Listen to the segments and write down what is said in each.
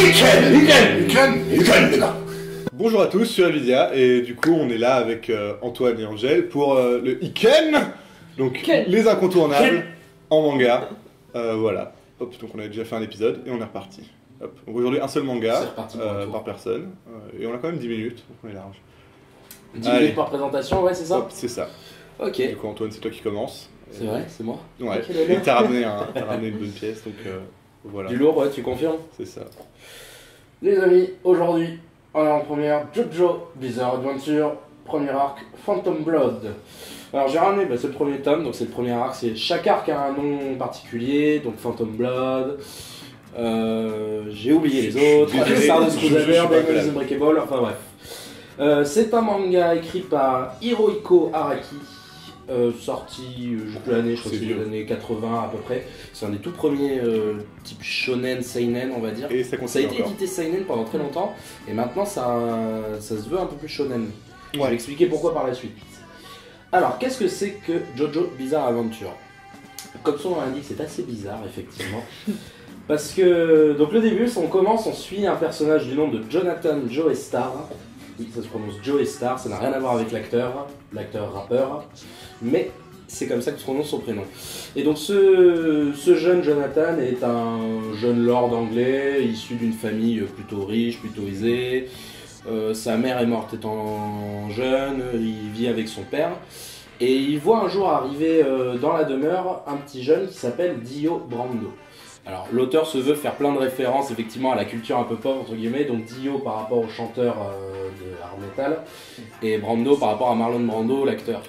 Iken, les gars. Bonjour à tous, je suis Avidia et du coup on est là avec Antoine et Angèle pour le Iken, donc les incontournables en manga. Voilà, hop, donc on a déjà fait un épisode et on est reparti. Hop. Donc aujourd'hui un seul manga par personne et on a quand même 10 minutes, donc on est large. 10 minutes par présentation, ouais c'est ça. Hop, c'est ça. Ok. Du coup Antoine c'est toi qui commence. C'est vrai, c'est moi. Ouais, Okay, et t'as ramené une bonne pièce, donc voilà. Du lourd, ouais, tu confirmes? C'est ça. Les amis, aujourd'hui, on est en première JoJo Bizarre Adventure, premier arc Phantom Blood. Alors j'ai ramené, c'est le premier tome, donc c'est le premier arc, chaque arc a un nom particulier, donc Phantom Blood, j'ai oublié les autres, Stardust Crusader, Diamonds Unbreakable, enfin bref. C'est un manga écrit par Hirohiko Araki, sorti, je sais plus l'année, je crois que c'est les années 80 à peu près. C'est un des tout premiers type shonen, seinen on va dire. Et ça a été édité seinen pendant très longtemps et maintenant ça se veut un peu plus shonen. Ouais. Je vais expliquer pourquoi par la suite. Alors qu'est-ce que c'est que JoJo Bizarre Adventure? Comme son nom l'indique, c'est assez bizarre effectivement. Parce que donc le début, on suit un personnage du nom de Jonathan Joestar. Oui, ça se prononce Joestar, ça n'a rien à voir avec l'acteur rappeur, mais c'est comme ça que se prononce son prénom. Et donc ce jeune Jonathan est un jeune lord anglais, issu d'une famille plutôt riche, plutôt aisée. Sa mère est morte étant jeune, il vit avec son père, et il voit un jour arriver dans la demeure un petit jeune qui s'appelle Dio Brando. Alors l'auteur se veut faire plein de références effectivement à la culture un peu pauvre entre guillemets, donc Dio par rapport au chanteur de hard metal et Brando par rapport à Marlon Brando l'acteur.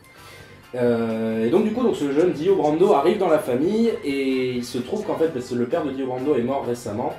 Et donc du coup ce jeune Dio Brando arrive dans la famille et il se trouve qu'en fait le père de Dio Brando est mort récemment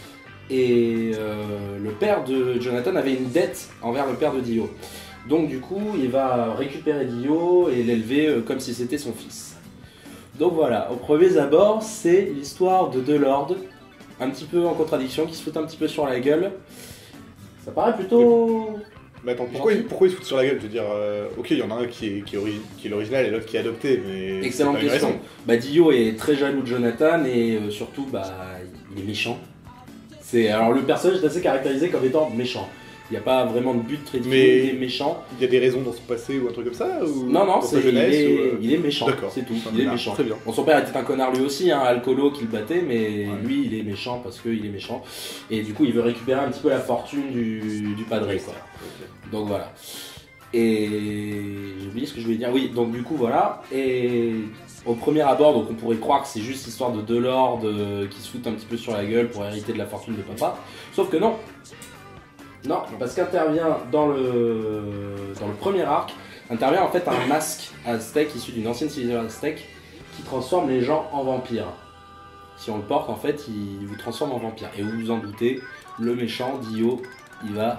et le père de Jonathan avait une dette envers le père de Dio. Donc du coup il va récupérer Dio et l'élever comme si c'était son fils. Donc voilà, au premier abord, c'est l'histoire de deux lords, un petit peu en contradiction, qui se foutent un petit peu sur la gueule. Ça paraît plutôt... Mais attends, pourquoi ils se foutent sur la gueule? Je veux dire, ok, il y en a un qui est l'original et l'autre qui est adopté, mais... Excellente question. Dio est très jaloux de Jonathan et surtout, il est méchant. Alors le personnage est assez caractérisé comme étant méchant. Il n'y a pas vraiment de but très défini, il est méchant. Il y a des raisons dans son passé ou un truc comme ça ou... Non, il est méchant, c'est tout, il est méchant. Très bien. Bon, son père était un connard lui aussi, alcoolo qui le battait, mais lui il est méchant parce qu'il est méchant. Et du coup il veut récupérer un petit peu la fortune du padre, quoi. Okay. Donc voilà. Et j'ai oublié ce que je voulais dire. Oui, donc du coup voilà. Et au premier abord, donc on pourrait croire que c'est juste l'histoire de deux lords qui se foutent un petit peu sur la gueule pour hériter de la fortune de papa. Sauf que non. Non, parce qu'intervient dans le premier arc, intervient en fait un masque aztèque issu d'une ancienne civilisation aztèque qui transforme les gens en vampires. Si on le porte, en fait, il vous transforme en vampire. Et vous vous en doutez, le méchant, Dio, il va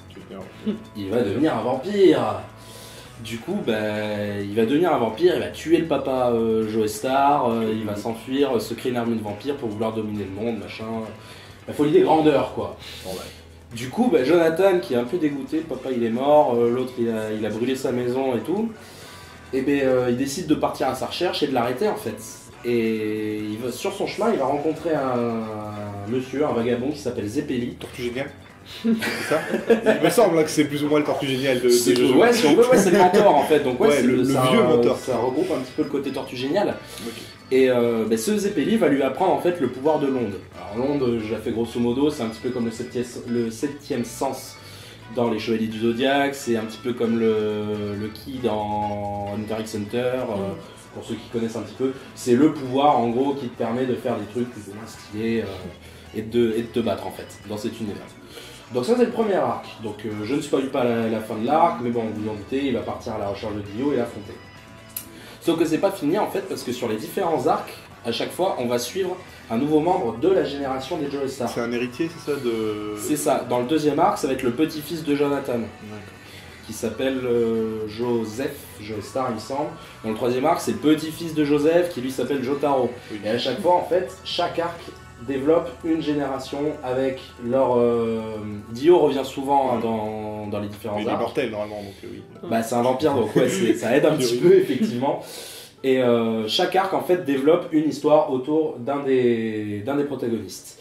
devenir un vampire. Du coup, il va devenir un vampire, il va tuer le papa Joestar, il va s'enfuir, se créer une armée de vampires pour vouloir dominer le monde, machin. La folie des grandeurs, quoi. Bon, du coup, Jonathan, qui est un peu dégoûté, le papa il est mort, l'autre il a brûlé sa maison et tout, et il décide de partir à sa recherche et de l'arrêter en fait. Et sur son chemin, il va rencontrer un monsieur, un vagabond qui s'appelle Zeppeli. Tortue géniale. C'est ça? Il me semble que c'est plus ou moins le Tortue génial de JoJo. Ouais, si on veut, c'est le mentor en fait. Donc le vieux mentor. Ça regroupe un petit peu le côté Tortue génial. Okay. Et ce Zeppeli va lui apprendre en fait le pouvoir de l'onde. Alors l'onde, je la fais grosso modo, c'est un petit peu comme le septième sens dans les Chevaliers du Zodiaque, c'est un petit peu comme le ki dans Hunter x Hunter, pour ceux qui connaissent un petit peu. C'est le pouvoir en gros qui te permet de faire des trucs plus ou moins stylés et de te battre en fait dans cet univers. Donc ça c'est le premier arc. Donc je ne spoil pas la fin de l'arc, mais bon, vous en doutez, il va partir à la recherche de Dio et l'affronter. Sauf que c'est pas fini en fait, parce que sur les différents arcs, à chaque fois, on va suivre un nouveau membre de la génération des Joestar. C'est un héritier, c'est ça de... C'est ça. Dans le deuxième arc, ça va être le petit-fils de Jonathan, qui s'appelle Joseph Joestar, il me semble. Dans le troisième arc, c'est le petit-fils de Joseph, qui lui s'appelle Jotaro. Oui. Et à chaque fois, en fait, chaque arc développe une génération avec leur... Dio revient souvent dans les différents arcs. Il est mortel normalement, donc oui. C'est un vampire, donc ouais, ça aide un petit peu, effectivement. Et chaque arc, en fait, développe une histoire autour d'un des protagonistes.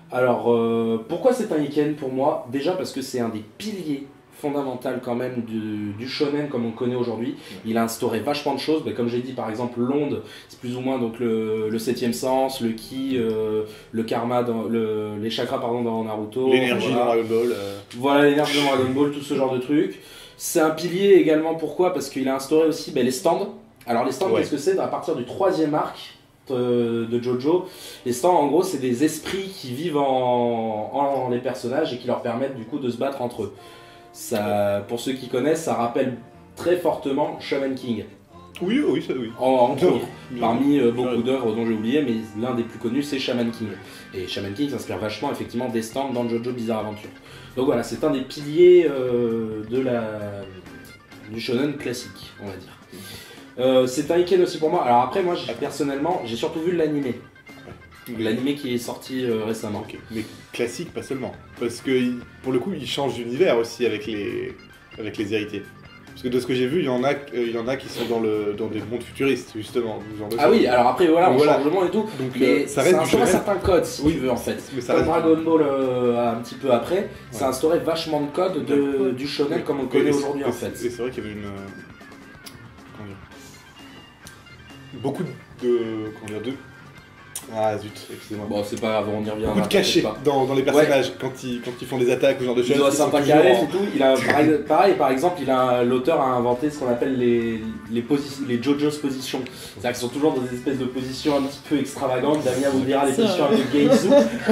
Alors, pourquoi c'est un Iken pour moi? Déjà parce que c'est un des piliers fondamentaux quand même du shonen comme on connaît aujourd'hui. Il a instauré vachement de choses, comme j'ai dit par exemple l'onde, c'est plus ou moins donc le septième sens, le ki, le karma, les chakras pardon, dans Naruto. L'énergie dans Dragon Ball. Voilà, l'énergie dans Dragon Ball, tout ce genre de trucs. C'est un pilier également, pourquoi? Parce qu'il a instauré aussi les stands. Alors les stands, qu'est-ce que c'est? À partir du 3e arc de Jojo, les stands en gros c'est des esprits qui vivent en les personnages et qui leur permettent du coup de se battre entre eux. Ça, pour ceux qui connaissent, ça rappelle très fortement Shaman King. Oui, ça oui. Entre autres, parmi beaucoup d'œuvres dont j'ai oublié, mais l'un des plus connus c'est Shaman King. Et Shaman King s'inspire vachement effectivement des stands dans Jojo Bizarre Adventure. Donc voilà, c'est un des piliers du shonen classique, on va dire. C'est un Iken aussi pour moi. Alors après, moi personnellement, j'ai surtout vu l'animé. L'animé qui est sorti récemment. Okay. Mais classique, pas seulement. Parce que pour le coup, il change d'univers aussi avec les héritiers. Parce que de ce que j'ai vu, il y en a qui sont dans des mondes futuristes, justement. Oui, alors après, voilà, on change de monde et tout. Donc, mais ça reste instauré certains codes, si tu veux, en fait. Mais ça comme Dragon Ball un petit peu après, ça a instauré vachement de codes du shonen comme on le connaît aujourd'hui, en fait. Et c'est vrai qu'il y avait beaucoup de... Ah zut, excusez-moi. Bon, c'est pas grave, on y revient. Beaucoup de cachets dans les personnages quand ils font des attaques ou ce genre de choses. Il doit s'intercaler et tout. Il a, pareil, par exemple, l'auteur a inventé ce qu'on appelle les JoJo's positions. C'est-à-dire qu'ils sont toujours dans des espèces de positions un petit peu extravagantes. Damien vous dira les positions un peu Geizu.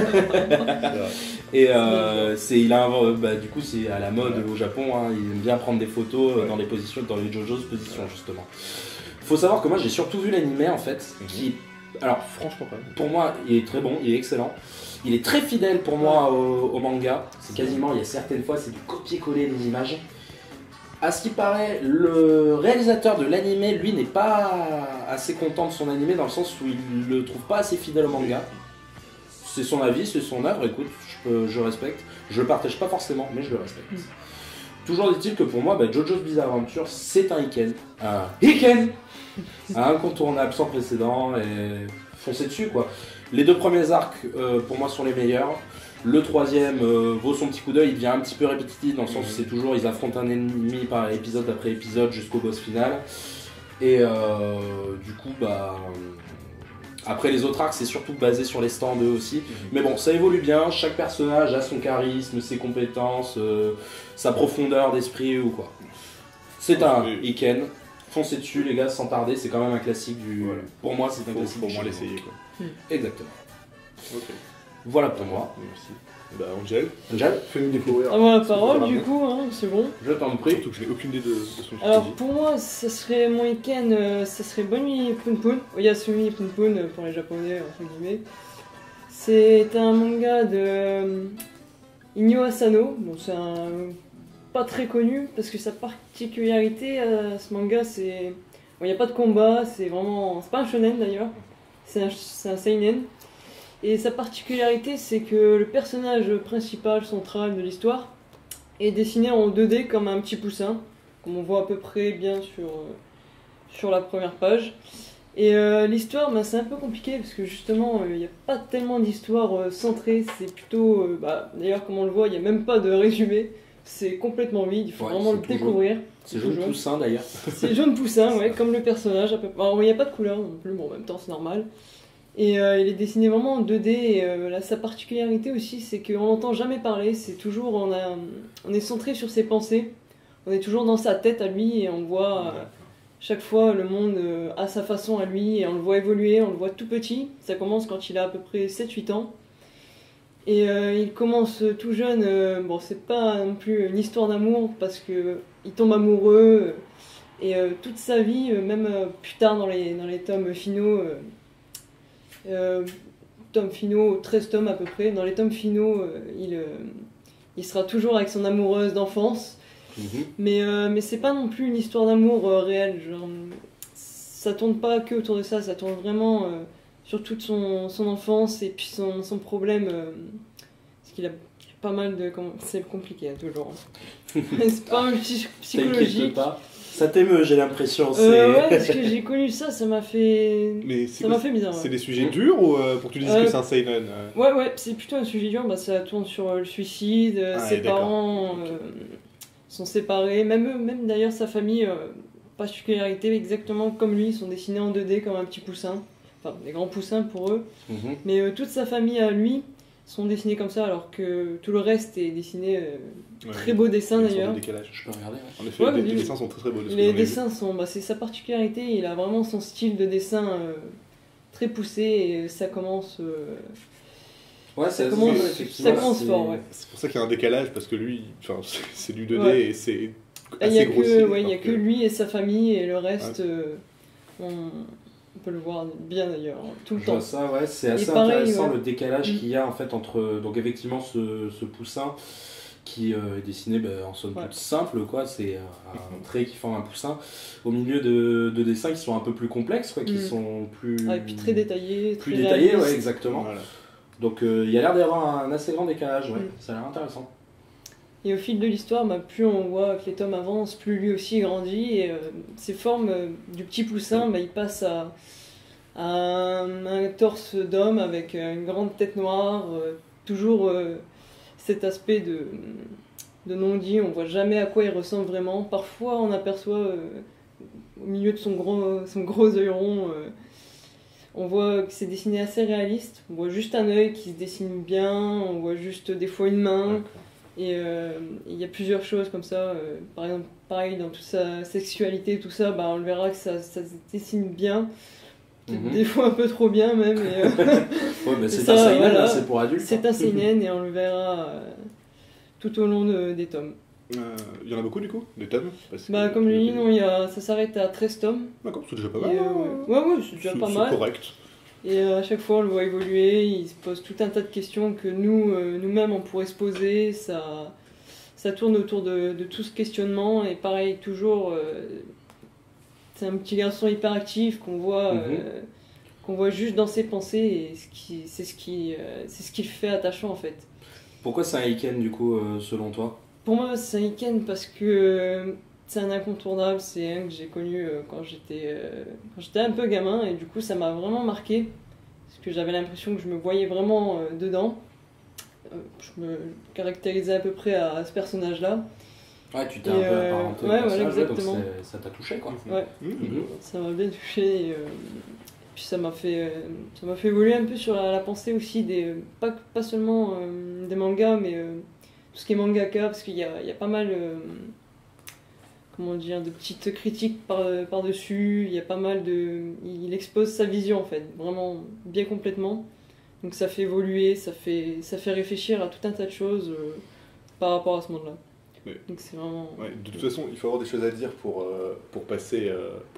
Et du coup, c'est à la mode au Japon. Hein, il aime bien prendre des photos dans les JoJo's positions, justement. Faut savoir que moi, j'ai surtout vu l'animé en fait, alors franchement, pour moi, il est très bon, il est excellent. Il est très fidèle pour moi au manga. C'est quasiment, il y a certaines fois, c'est du copier-coller des images. À ce qui paraît, le réalisateur de l'animé, lui, n'est pas assez content de son animé dans le sens où il le trouve pas assez fidèle au manga. C'est son avis, c'est son œuvre. Écoute, je respecte. Je le partage pas forcément, mais je le respecte. Toujours dit-il que pour moi, Jojo's Bizarre Adventure, c'est un Iken. Un incontournable sans précédent et foncez dessus quoi. Les 2 premiers arcs pour moi sont les meilleurs. Le 3e vaut son petit coup d'œil, il devient un petit peu répétitif dans le sens où c'est toujours ils affrontent un ennemi par épisode après épisode jusqu'au boss final. Et du coup après les autres arcs c'est surtout basé sur les stands eux aussi. Mais bon ça évolue bien, chaque personnage a son charisme, ses compétences, sa profondeur d'esprit ou quoi. C'est un Iken. Foncez dessus les gars sans tarder, c'est quand même un classique du... Voilà. Pour moi c'est un classique. Pour moi l'essayer quoi. Exactement. Ok. Voilà pour moi. Merci. Angel, fais-nous découvrir. La parole du coup, hein, c'est bon. Je t'en prie. Surtout que je n'ai aucune idée de son Alors pour moi, ça serait mon Iken, ça serait Bonmi Punpun, Oyasumi Punpun pour les japonais entre guillemets. C'est un manga de Inyo Asano, bon c'est un... pas très connu parce que sa particularité à ce manga c'est il n'y a pas de combat, c'est pas un shonen d'ailleurs, c'est un seinen et sa particularité c'est que le personnage principal central de l'histoire est dessiné en 2D comme un petit poussin comme on voit à peu près bien sur la première page et l'histoire c'est un peu compliqué parce que justement il n'y a pas tellement d'histoire centrée, c'est plutôt d'ailleurs comme on le voit il n'y a même pas de résumé. C'est complètement vide, il faut vraiment le découvrir. C'est jaune poussin d'ailleurs. C'est jaune poussin, ouais, comme le personnage. Alors, il n'y a pas de couleur non plus, bon, en même temps c'est normal. Et il est dessiné vraiment en 2D. Et sa particularité aussi, c'est qu'on n'entend jamais parler. C'est toujours, on est centré sur ses pensées. On est toujours dans sa tête à lui et on voit chaque fois le monde à sa façon à lui. Et on le voit évoluer, on le voit tout petit. Ça commence quand il a à peu près 7-8 ans. Et il commence tout jeune, bon c'est pas non plus une histoire d'amour parce que il tombe amoureux et toute sa vie, même plus tard dans les tomes finaux, 13 tomes à peu près, dans les tomes finaux il sera toujours avec son amoureuse d'enfance, mais c'est pas non plus une histoire d'amour réelle, genre, ça tourne pas que autour de ça, ça tourne vraiment... sur toute son enfance et puis son problème, parce qu'il a pas mal de... C'est compliqué toujours. C'est pas un psychologique. Ça t'émeut, j'ai l'impression. Ouais, parce que j'ai connu ça, ça m'a fait... Mais ça m'a fait bizarre. C'est des sujets durs ou pour que tu dises que c'est un seinen Ouais, c'est plutôt un sujet dur, bah, ça tourne sur le suicide, ses parents sont séparés, même d'ailleurs sa famille, particularité exactement comme lui, ils sont dessinés en 2D comme un petit poussin, enfin des grands poussins pour eux, mais toute sa famille à lui sont dessinés comme ça, alors que tout le reste est dessiné, très beau dessin d'ailleurs. Je peux regarder. En effet, les dessins sont très beaux. Les dessins sont, c'est sa particularité, il a vraiment son style de dessin très poussé et ça commence... Ouais, ça commence fort, ouais. C'est pour ça qu'il y a un décalage, parce que lui, c'est du 2D et c'est assez grossi. Il n'y a que lui et sa famille, et le reste, on peut le voir bien d'ailleurs, tout le temps. Ça, ouais, c'est assez intéressant le décalage qu'il y a en fait entre, donc effectivement, ce poussin qui est dessiné en somme toute simple, quoi. C'est un trait qui forme un poussin, au milieu de dessins qui sont un peu plus complexes, quoi, qui sont plus... et puis très détaillés, plus détaillés, ouais, exactement. Voilà. Donc il y a l'air d'avoir un assez grand décalage, ouais. Ça a l'air intéressant. Et au fil de l'histoire, plus on voit que les tomes avancent, plus lui aussi grandit, et ses formes du petit poussin, il passe à un torse d'homme avec une grande tête noire, toujours cet aspect de non-dit, on voit jamais à quoi il ressemble vraiment. Parfois on aperçoit au milieu de son gros œil rond, on voit que c'est dessiné assez réaliste, on voit juste un œil qui se dessine bien, on voit juste des fois une main, et il y a plusieurs choses comme ça, par exemple pareil dans toute sa sexualité, tout ça, on le verra que ça se dessine bien, des fois un peu trop bien même. Ouais, c'est un seinen, c'est pour adultes. C'est un seinen et on le verra tout au long des tomes. Il y en a beaucoup du coup, des tomes comme lui, non, ça s'arrête à 13 tomes. D'accord, c'est déjà pas mal. Ouais, c'est déjà pas mal. C'est correct. Et à chaque fois, on le voit évoluer, il se pose tout un tas de questions que nous-mêmes, on pourrait se poser. Ça tourne autour de tout ce questionnement. Et pareil, toujours, c'est un petit garçon hyper actif qu'on voit juste dans ses pensées. Et c'est ce qui le fait attachant, en fait. Pourquoi c'est un Iken, du coup, selon toi ? Pour moi, c'est un Iken parce que c'est un incontournable, c'est un que j'ai connu quand j'étais un peu gamin, et du coup ça m'a vraiment marqué, parce que j'avais l'impression que je me voyais vraiment dedans. Je me caractérisais à peu près à ce personnage-là. Ouais, tu t'es un peu apparenté au personnage, exactement. Donc ça t'a touché, quoi. Ouais, ça m'a bien touché. Puis ça m'a fait évoluer un peu sur la pensée aussi, pas seulement des mangas, mais tout ce qui est mangaka, parce qu'il y a pas mal de petites critiques par-dessus, il y a pas mal il expose sa vision en fait, vraiment bien complètement. Donc ça fait évoluer, ça fait réfléchir à tout un tas de choses par rapport à ce monde-là. Mais, donc c'est vraiment... de toute façon, il faut avoir des choses à dire pour passer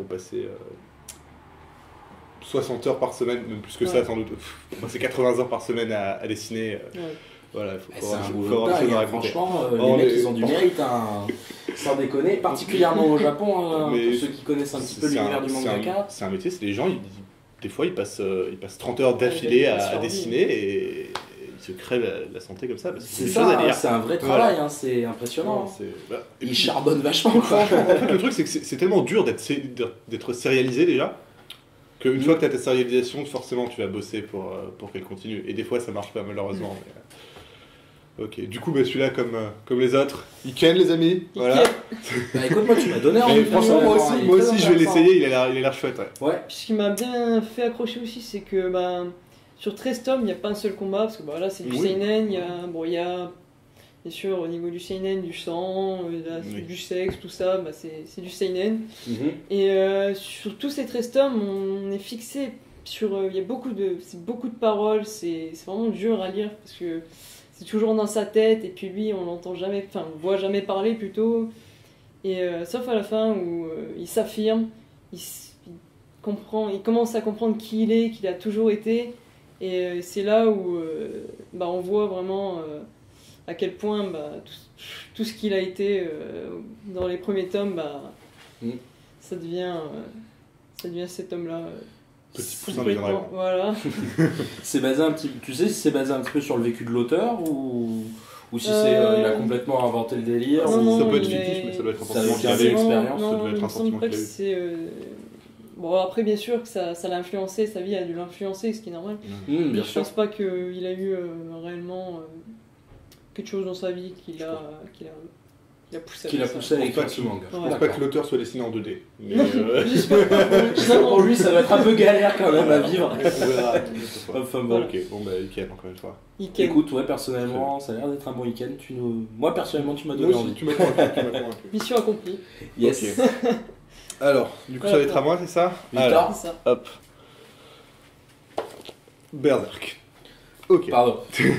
60 heures par semaine, même plus que ça sans doute. C'est 80 heures par semaine à dessiner. Voilà, il faut avoir des choses à raconter. Franchement, les mecs, ils ont du mérite, sans déconner, particulièrement au Japon, pour ceux qui connaissent un petit peu l'univers du mangaka. C'est un métier, c'est des gens, des fois ils passent 30 heures d'affilée à dessiner et ils se créent la santé comme ça. C'est ça, c'est un vrai travail, c'est impressionnant. Ils charbonnent vachement. Franchement, en fait, le truc c'est que c'est tellement dur d'être sérialisé déjà, qu'une fois que tu as ta sérialisation, forcément tu vas bosser pour qu'elle continue. Et des fois ça marche pas malheureusement. Ok, du coup, celui-là, comme les autres, Iken, les amis. Voilà. Écoute, moi, tu m'as donné envie. Franchement, moi aussi, je vais l'essayer. Il a l'air chouette. Ouais. Puis ce qui m'a bien fait accrocher aussi, c'est que sur 13 tomes, il n'y a pas un seul combat, parce que là, c'est du seinen. Il y a bien sûr au niveau du seinen du sang, du sexe, tout ça, c'est du seinen. Et sur tous ces 13 tomes, on est fixé sur. Il y a beaucoup de paroles. C'est vraiment dur à lire parce que c'est toujours dans sa tête, et puis lui on l'entend jamais, on le voit jamais parler plutôt, et sauf à la fin où il s'affirme, il commence à comprendre qui il est, qu'il a toujours été, et c'est là où on voit vraiment à quel point tout ce qu'il a été dans les premiers tomes, ça devient cet homme-là. Petit poussin de rêve. Voilà. C'est basé un petit peu sur le vécu de l'auteur ou Ou si c'est il a complètement inventé le délire. Non, ça peut être il fictif, est- mais ça doit être un Ça sentiment veut qu'il dire avait. l'expérience, ça non, devait être il un me semble sentiment pas qu'il que a eu. c'est... Bon, après, bien sûr que ça l'a influencé, sa vie a dû l'influencer, ce qui est normal. Bien Je sûr. pense pas qu'il a eu réellement quelque chose dans sa vie qui l'a poussé à Qu'il a faire ça. poussé à Je pense écrire pas ce qu'il- manga. Je pense pas que l'auteur soit dessiné en 2D. Mais J'espère pas. Ça, pour lui, ça doit être un peu galère quand même à vivre. on verra. Enfin bon. Ok, bon bah Iken encore une fois. Iken. Écoute, ouais, personnellement, ça a l'air d'être un bon week-end. Moi, personnellement, tu m'as Moi donné aussi, envie. tu m'as convaincu. Mission accomplie. Yes. Ok. Alors, du coup, ça va être à moi, c'est ça? Victor. Alors, C'est ça. hop. Berserk. Ok. Pardon.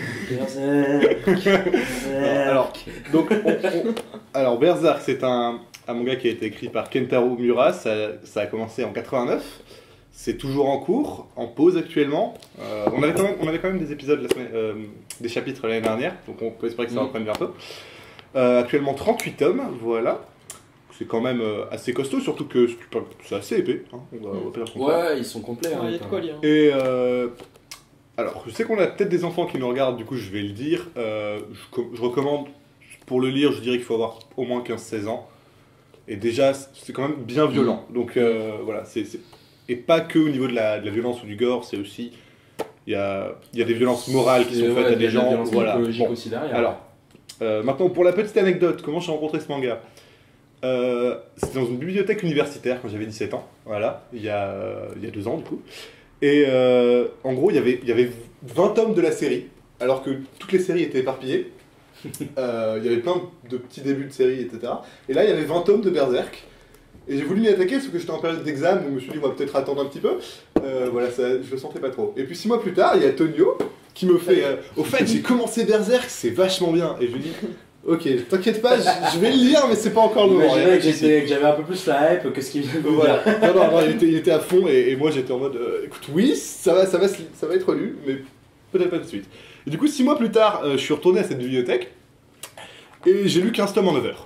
Alors, donc, alors Berserk, c'est un manga qui a été écrit par Kentaro Miura. Ça a commencé en 89. C'est toujours en cours, en pause actuellement. On avait quand même des épisodes, des chapitres l'année dernière, donc on peut espérer que ça reprenne bientôt. Actuellement 38 tomes, voilà. C'est quand même assez costaud, surtout que c'est assez épais. Hein, on va pas dire le contraire. Ouais, ils sont complets. Il y a de quoi lire. Et alors, je sais qu'on a peut-être des enfants qui nous regardent, du coup je vais le dire. Je recommande, pour le lire, je dirais qu'il faut avoir au moins 15-16 ans. Et déjà, c'est quand même bien violent. Donc voilà, et pas que au niveau de la violence ou du gore, c'est aussi... Il y a des violences morales qui sont faites à des gens. Voilà. Bon. Aussi derrière. Alors, maintenant pour la petite anecdote, comment j'ai rencontré ce manga? C'était dans une bibliothèque universitaire quand j'avais 17 ans, voilà, il y a 2 ans du coup. Et en gros, il y avait 20 tomes de la série, alors que toutes les séries étaient éparpillées. Il y avait plein de petits débuts de séries, etc. Et là, il y avait 20 tomes de Berserk. Et j'ai voulu m'y attaquer, parce que j'étais en période d'examen, donc je me suis dit, on va peut-être attendre un petit peu. Voilà, je le sentais pas trop. Et puis 6 mois plus tard, il y a Tonio qui me fait au fait, j'ai commencé Berserk, c'est vachement bien. Et je lui dis, ok, t'inquiète pas, je vais le lire, mais c'est pas encore le moment. Imaginez que j'avais un peu plus la hype que ce qu'il vient de vous dire. Voilà. Non, il était à fond et moi j'étais en mode écoute, oui, ça va être lu, mais peut-être pas tout de suite. Et du coup, 6 mois plus tard, je suis retourné à cette bibliothèque et j'ai lu 15 tomes en 9 heures.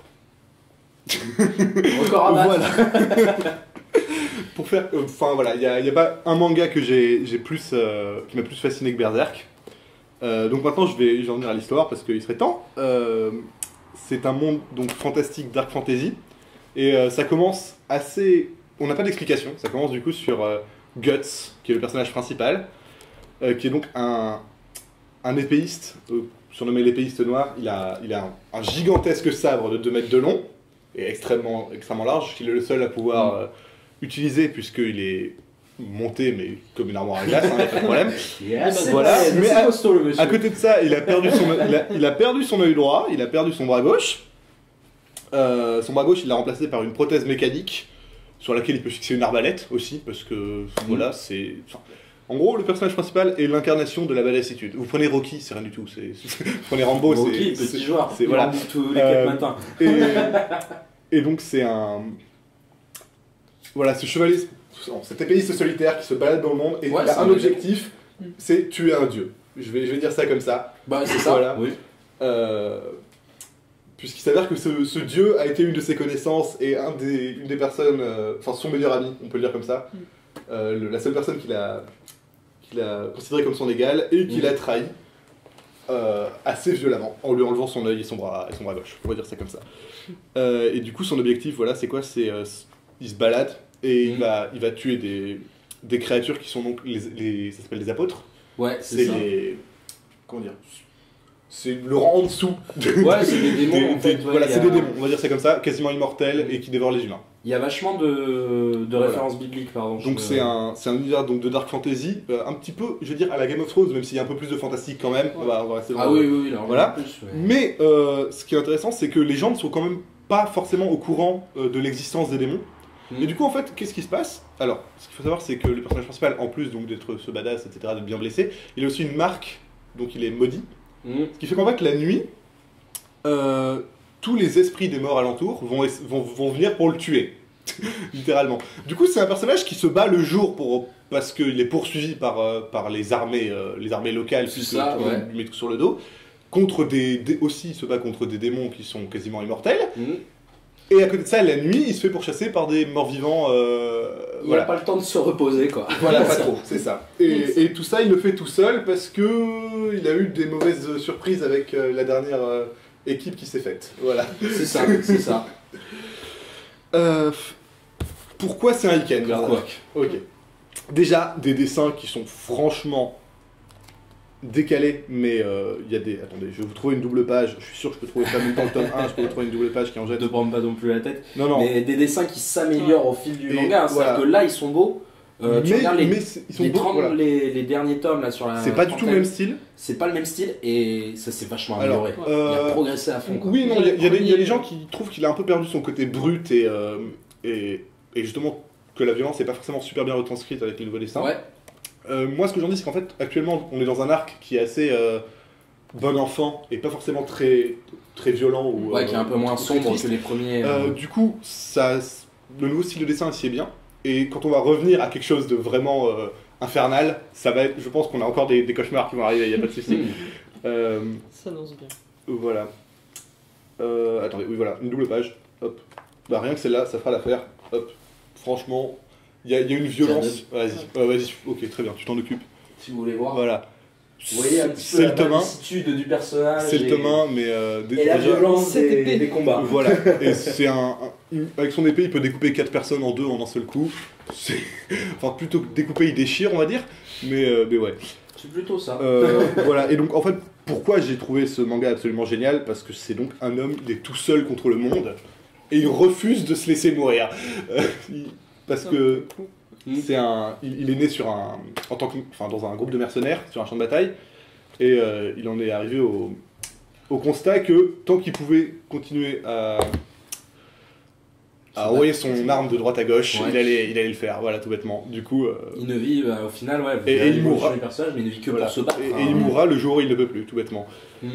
Encore un Voilà. Pour faire. Enfin voilà, il n'y a pas un manga que qui m'a plus fasciné que Berserk. Donc maintenant je vais en venir à l'histoire parce qu'il serait temps. C'est un monde donc fantastique, dark fantasy. Et ça commence assez. On n'a pas d'explication. Ça commence du coup sur Guts, qui est le personnage principal, qui est donc un épéiste, surnommé l'épéiste noir. Il a un gigantesque sabre de 2 mètres de long et extrêmement large, qu'il est le seul à pouvoir utiliser puisqu'il est monté, mais comme une armoire à glace, il n'y a pas de problème. Yes, Voilà. Mais c'est costaud le monsieur. À côté de ça, il a perdu son œil droit, il a perdu son bras gauche. Son bras gauche, il l'a remplacé par une prothèse mécanique sur laquelle il peut fixer une arbalète aussi, parce que voilà, c'est. En gros, le personnage principal est l'incarnation de la badassitude. Vous prenez Rocky, c'est rien du tout. Vous prenez Rambo, Rocky, petit joueur. c'est voilà. Tous les 4 matins. Et donc c'est un. Voilà, ce chevalier, cet épéiste solitaire qui se balade dans le monde et Ouais, il a c'est un un objectif, c'est tuer un dieu. Je vais dire ça comme ça. Bah, c'est ça. Voilà. Oui. Puisqu'il s'avère que ce dieu a été une de ses connaissances et une des personnes, enfin son meilleur ami, on peut le dire comme ça, la seule personne qu'il a considéré comme son égal et qu'il a trahi assez violemment en lui enlevant son œil et son bras gauche, on va dire ça comme ça. Et du coup son objectif, voilà, c'est quoi? C'est il se balade et il va tuer des créatures qui sont donc ça s'appelle les apôtres. Ouais, c'est ça. Comment dire? C'est le rang en dessous. Ouais, c'est des démons. En fait, voilà, c'est des démons, on va dire ça comme ça, quasiment immortels et qui dévorent les humains. Il y a vachement de Voilà. références bibliques, pardon. Donc c'est un univers donc, de dark fantasy, un petit peu, je veux dire, à la Game of Thrones, même s'il y a un peu plus de fantastique quand même. On va rester dans Ah le- oui, là, on Voilà. en a plus. Ouais. Mais ce qui est intéressant, c'est que les gens ne sont quand même pas forcément au courant de l'existence des démons. Et du coup, en fait, qu'est-ce qui se passe? Alors, ce qu'il faut savoir, c'est que le personnage principal, en plus donc d'être ce badass, etc., d'être bien blessé, il a aussi une marque, donc il est maudit. Ce qui fait qu'en fait, la nuit, tous les esprits des morts alentours vont venir pour le tuer. Littéralement. Du coup, c'est un personnage qui se bat le jour parce qu'il est poursuivi par les armées locales, C'est puisque ça, tout le monde ouais. lui met tout sur le dos. Aussi, il se bat contre des démons qui sont quasiment immortels. Et à côté de ça, la nuit, il se fait pourchasser par des morts-vivants. Il n'a pas le temps de se reposer, quoi. Voilà, pas trop, c'est ça. Et tout ça, il le fait tout seul parce que il a eu des mauvaises surprises avec la dernière équipe qui s'est faite. Voilà. C'est ça, c'est ça. Pourquoi c'est un Iken, Pourquoi? Ok. Déjà, des dessins qui sont franchement décalés, mais il y a des... Attendez, je vais vous trouver une double page. Je suis sûr que je peux trouver ça même dans le tome 1, je peux vous trouver une double page qui en jette. Ne prends pas non plus la tête. Non. Mais des dessins qui s'améliorent au fil du manga. Voilà. C'est-à-dire que là, ils sont beaux. Tu regardes ils sont beaux, voilà. les derniers tomes là sur la. C'est pas du tout le même style. C'est pas le même style et ça s'est vachement Alors, amélioré. Il a progressé à fond. Quoi. Oui, non, il y a des gens qui trouvent qu'il a un peu perdu son côté brut et justement que la violence n'est pas forcément super bien retranscrite avec les nouveaux dessins. Ouais. Moi, ce que j'en dis, c'est qu'en fait, actuellement, on est dans un arc qui est assez bon enfant et pas forcément très, très violent. Ou, Ouais, qui est un peu moins sombre que les premiers. Du coup, le nouveau style de dessin s'y est bien. Et quand on va revenir à quelque chose de vraiment infernal, ça va être, je pense qu'on a encore des cauchemars qui vont arriver, il n'y a pas de souci. Ça annonce bien. Voilà. Attendez, oui, voilà, une double page. Hop. Bah, rien que celle-là, ça fera l'affaire. Hop. Franchement, il y a une violence. Vas-y, vas-y, ok, très bien, tu t'en occupes. Si vous voulez voir. Voilà. Vous voyez un petit C'est peu le la tome 1. magnitude du personnage. C'est le tome 1, mais Et la violence Cette des combats. Voilà. Et c'est avec son épée, il peut découper 4 personnes en deux en un seul coup. Enfin, plutôt que découper, il déchire, on va dire. Mais ouais. C'est plutôt ça. Voilà. Et donc, en fait, pourquoi j'ai trouvé ce manga absolument génial? Parce que c'est donc un homme, il est tout seul contre le monde. Et il refuse de se laisser mourir. Parce que c'est il est né sur dans un groupe de mercenaires, sur un champ de bataille. Et il en est arrivé au constat que tant qu'il pouvait continuer à envoyer son arme de droite à gauche, Ouais. il allait le faire, voilà, tout bêtement. Du coup, Il ne vit au final, ouais. Et il mourra. Les personnages, mais il ne vit que voilà. pour se battre. Et il mourra le jour où il ne peut plus, tout bêtement. Mm.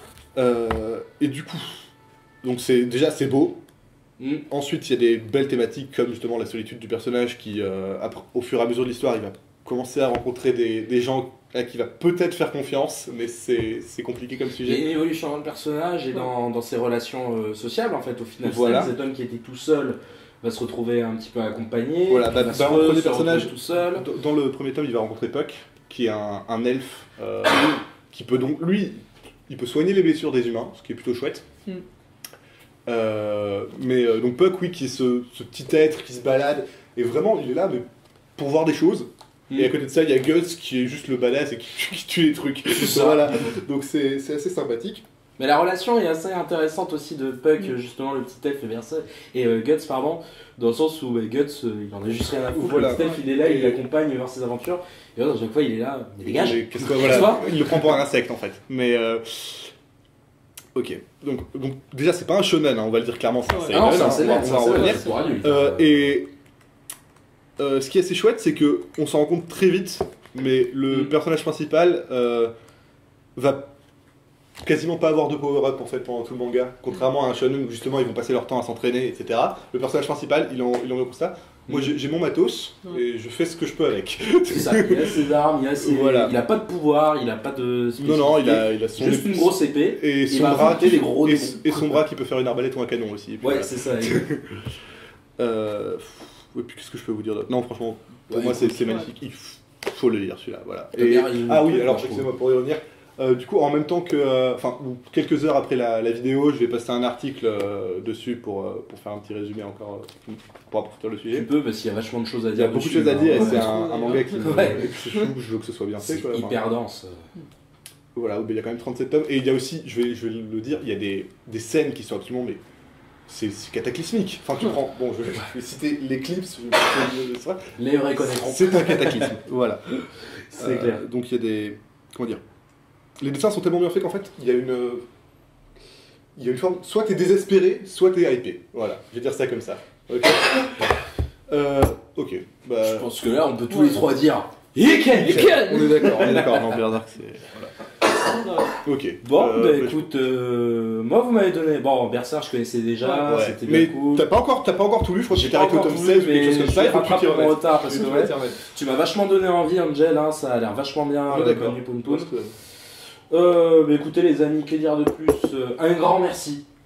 Et du coup, donc c'est beau. Mm. Ensuite, il y a des belles thématiques comme justement la solitude du personnage qui, au fur et à mesure de l'histoire, il va commencer à rencontrer des gens à qui il va peut-être faire confiance, mais c'est compliqué comme Il y a sujet. une évolution dans le personnage et dans ses relations sociales en fait. Au final, Voilà. cet homme qui était tout seul va se retrouver un petit peu accompagné. Voilà, va bah, se dans le premier retrouver personnage, tout seul. Dans le premier tome, il va rencontrer Puck, qui est un elfe qui peut donc, lui, il peut soigner les blessures des humains, ce qui est plutôt chouette. Mm. Donc Puck, oui, qui est ce petit être qui se balade, et vraiment, il est là mais pour voir des choses. Et à côté de ça, il y a Guts qui est juste le badass et qui tue les trucs. ça. Voilà. Donc c'est assez sympathique. Mais la relation est assez intéressante aussi de Puck, justement le petit elfe et Guts, pardon, dans le sens où Guts, il en a juste rien à foutre. Voilà. Le petit elfe, il est là, il l'accompagne vers ses aventures. Et à chaque fois, il est là, mais dégage. Mais qu'est-ce que- voilà, il le prend pour un insecte en fait. Mais ok. Donc déjà, c'est pas un shonen, hein, on va le dire clairement. Ça, Ouais. Ah non, on va- c'est on va en revenir. pour adultes. Et ce qui est assez chouette, c'est que on s'en rend compte très vite, mais le personnage principal va quasiment pas avoir de power-up en fait pendant tout le manga, contrairement à un shonen où justement ils vont passer leur temps à s'entraîner, etc. Le personnage principal, il en est comme ça. Moi j'ai mon matos et je fais ce que je peux avec. C'est ça, il a ses armes, Voilà. il a pas de pouvoir, il a pas de Non, il a son juste une grosse épée. et il son va bras affronter des gros et démons. son bras qui peut faire une arbalète ou un canon aussi. Et puis Ouais, voilà. c'est ça. Et puis qu'est-ce que je peux vous dire d'autre? Non, franchement, pour Ouais, moi c'est écoute, magnifique. Il faut le lire celui-là, voilà. T'as bien résumé Ah le oui, truc, alors je trouve. excusez-moi pour y revenir. Du coup, en même temps que, ou quelques heures après la vidéo, je vais passer un article dessus pour faire un petit résumé encore pour approfondir le Tu sujet. peux, parce qu'il y a vachement de choses à Il y dire. a beaucoup de dessus, choses à dire et hein. c'est un manga qui Ouais. je veux que ce soit bien fait. C'est Quoi. hyper dense. Voilà, il y a quand même 37 tomes et il y a aussi, je vais le dire, il y a des scènes qui sont absolument mais c'est cataclysmique. Enfin, tu prends, bon, je vais citer l'éclipse, Les reconnaîtront. c'est un cataclysme. Voilà. C'est clair. Donc il y a des, comment dire, les dessins sont tellement bien faits qu'en fait il y a une forme, soit t'es désespéré, soit t'es hypé. Voilà, je vais dire ça comme ça. Ok. Ok. Bah, Je pense que là, on peut tous les trois dire Iken. on est d'accord. Non, Berserk, c'est. Voilà. Ok. Bon, bah je- écoute, moi vous m'avez donné. Bon, Berserk, je connaissais déjà, Ouais. c'était bien Mais cool. t'as pas encore tout lu, je crois que J'ai j'ai pas arrêté au encore tome tout 16 lu, ou quelque chose mais comme ça, je il faut que tu t'y rattrape mon remettes. retard parce que Il faut ouais, que tu t'y remettes. tu m'as vachement donné envie, Angel, hein, ça a l'air vachement bien. On est d'accord. Connu Poun Poun. Bah écoutez les amis, que dire de plus Un grand merci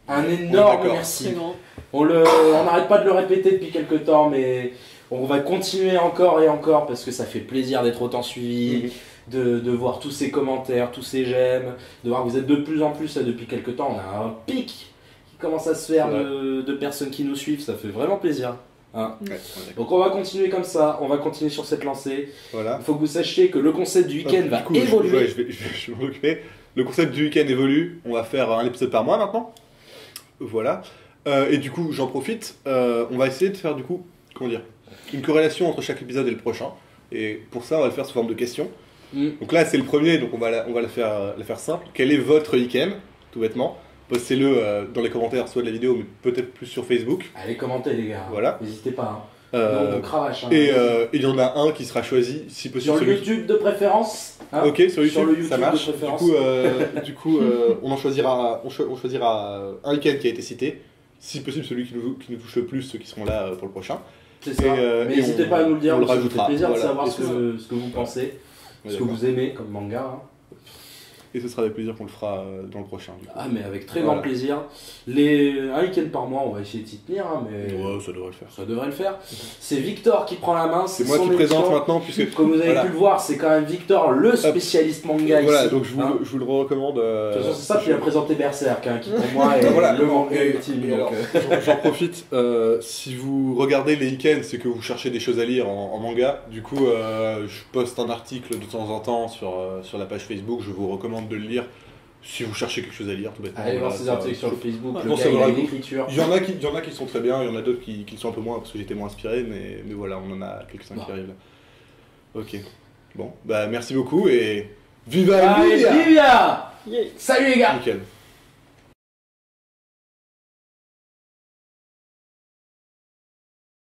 Un Oui, énorme d'accord. merci. Très grand. On n'arrête pas de le répéter depuis quelques temps, mais on va continuer encore et encore parce que ça fait plaisir d'être autant suivi, de voir tous ces commentaires, tous ces j'aime, de voir que vous êtes de plus en plus là, depuis quelques temps. On a un pic qui commence à se faire de personnes qui nous suivent, ça fait vraiment plaisir. Hein. Ouais, Donc on va continuer comme ça, on va continuer sur cette lancée. voilà. Il faut que vous sachiez que le concept du week-end va Du coup, évoluer. je vais m'en occuper. Le concept du week-end évolue. On va faire un épisode par mois maintenant. Voilà. Et du coup, j'en profite. On va essayer de faire du coup, comment dire, une corrélation entre chaque épisode et le prochain. Et pour ça, on va le faire sous forme de questions. Donc là, c'est le premier, donc on va la faire simple. Quel est votre week-end, tout bêtement? Postez-le dans les commentaires, soit de la vidéo, mais peut-être plus sur Facebook. Allez commenter les gars, Voilà. n'hésitez pas. Hein. Euh, On cravache. Hein. Et il y en a un qui sera choisi, si possible. Sur le celui YouTube de préférence. Hein. Ok, sur YouTube, Sur le YouTube ça marche. de préférence. Du coup, on en choisira, on choisira un week-end qui a été cité. Si possible, celui qui nous touche le plus, ceux qui seront là pour le prochain. C'est ça. Et Mais n'hésitez pas à nous le dire, on le parce que ça fait rajoutera. plaisir Voilà. de savoir Et ce que vous Voilà. pensez, ce que D'accord. vous aimez comme manga. Hein. Et ce sera avec plaisir qu'on le fera dans le prochain. Du coup. Ah mais avec très Voilà. grand plaisir. Un week-end par mois, on va essayer de s'y tenir, hein, mais Ouais, ça devrait le faire. ça devrait le faire. C'est Victor qui prend la main. C'est moi son qui présente émission. maintenant, puisque. Comme vous avez Voilà. pu le voir, c'est quand même Victor le spécialiste manga Voilà, ici. donc je hein. vous le recommande. De toute façon, c'est ça qui a présenté Berserk, hein, qui pour moi est Voilà. le manga Et ultime. alors, donc, j'en profite, si vous regardez les week-ends, c'est que vous cherchez des choses à lire en manga. Du coup, je poste un article de temps en temps sur la page Facebook. Je vous recommande de le lire si vous cherchez quelque chose à lire, tout bêtement. Allez voir Voilà, ses ça- articles sur le Facebook, je le pense gars que ça il a vaudra une le coup. écriture. Il y en a qui sont très bien, il y en a d'autres qui le sont un peu moins parce que j'étais moins inspiré, mais voilà, on en a quelques-uns qui arrivent là. Ok. Bon, bah merci beaucoup et viva Allez, Emilia Vivia Yeah. Salut les gars. Nickel.